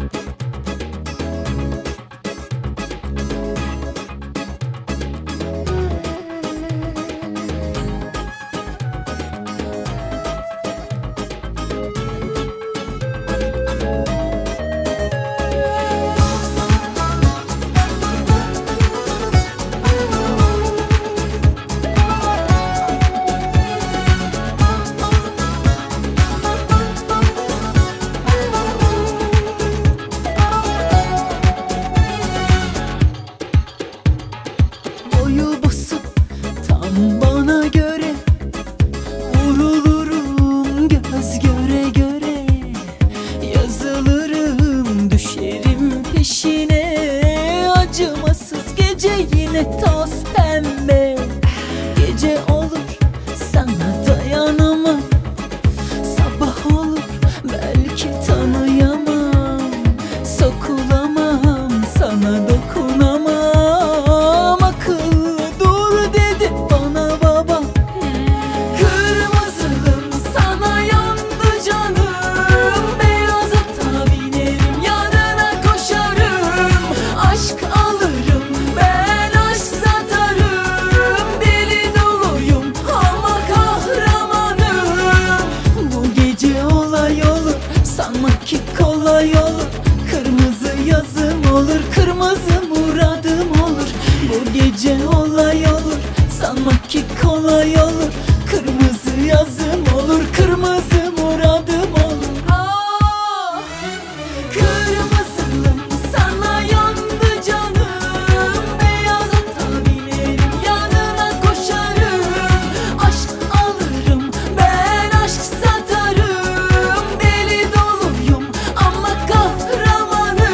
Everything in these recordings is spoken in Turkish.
Bana göre vurulurum göz göre göre, yazılırım düşerim peşine. Acımasız gece yine toz pembe, gece olur sana dayanamam, sabah olur belki tanıyamam, sokulamam sana dokunamam. Sanmak ki kolay olur, kırmızı yazım olur, kırmızı muradım olur. Bu gece olay olur, sanmak ki kolay olur, kırmızı yazım olur, kırmızı muradım olur. Ah, kırmızılım sana yandı canım, beyaz ata binerim yanına koşarım, aşk alırım ben aşk satarım, deli doluyum ama kahramanım.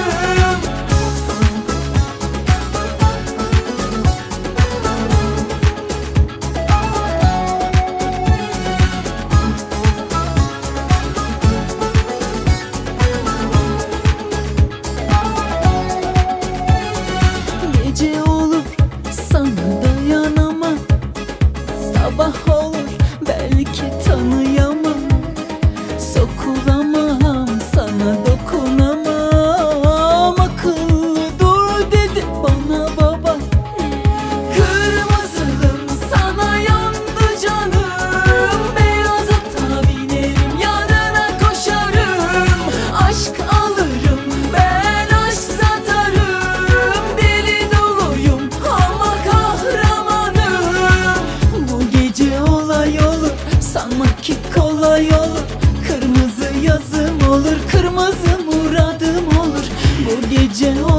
Gece olur sana dayanamam, sabah olur belki tanıyamam, sokulamam sana dokunamam. Akıllı dur dedi bana baba, kırmızılım sana yandı canım, beyaz ata binerim yanına koşarım, aşk alırım ben aşk satarım, deli doluyum ama kahramanım. Bu gece olay olur, sanmak ki kolay olur, kırmızı yazım olur, kırmızı muradım olur. Bu gece